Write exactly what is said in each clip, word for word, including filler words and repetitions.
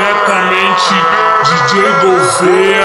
Diretamente D J Galopeira.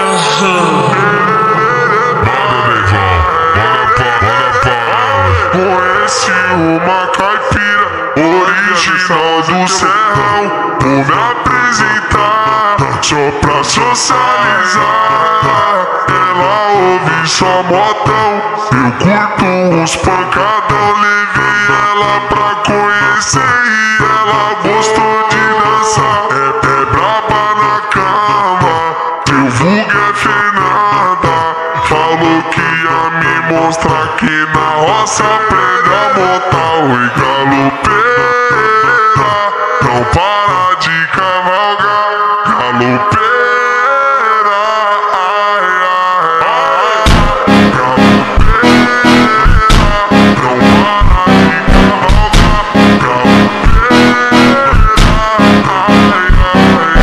Conheci uma caipira original do serrão. Vou me apresentar só pra socializar. Ela ouve só modão, eu curto uns pancadão. Levei ela pra conhecer e ela gostou de dançar. É, é braba na cama, teu vulgo é Fernanda. Falou que ia me mostrar que na roça aprende a montar. Oi, Galopeira, não para de cavalgar. Galopeira, ai, ai, ai. Galopeira, não para de cavalgar. Galopeira, ai, ai, ai.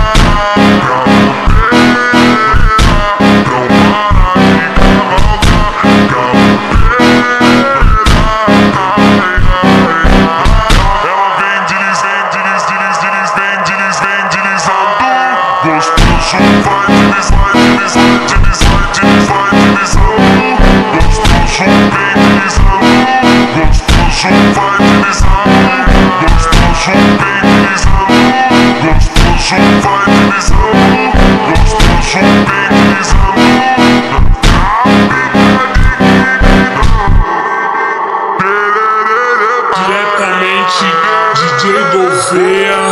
Gostoso vai deslizar, deslizar, deslizar, deslizar, deslizando. Gostoso vem deslizando. Gostoso vai deslizando. Gostoso vem deslizando. Gostoso vai deslizando. Gostoso vem deslizando. Diretamente D J Galopeira.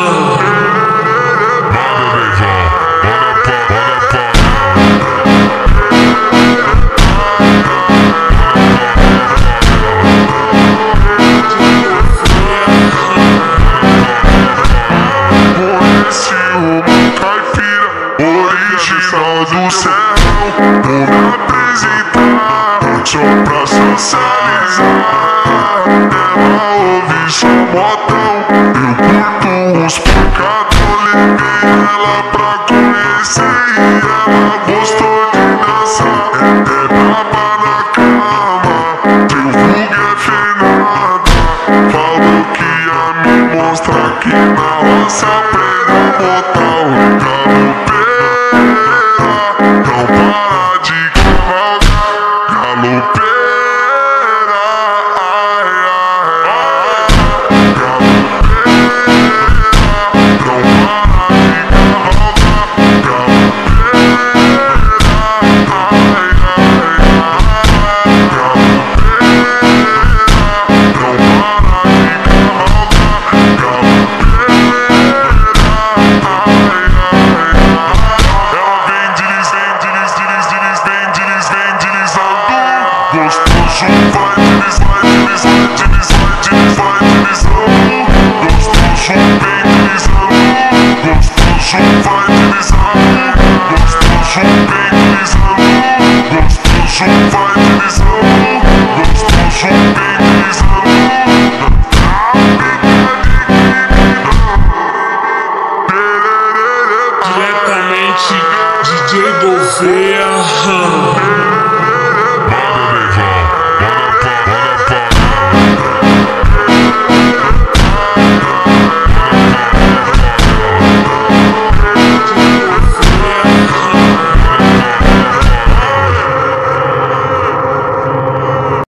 Original do serrão, vou me apresentar só pra socializar. Ela ouve só modão, eu curto uns pancadão. Levei ela pra conhecer e ela gostou de dançar. É, é braba na cama, teu vulgo é Fernanda. Falou que ia me mostrar que na roça aprende a montar.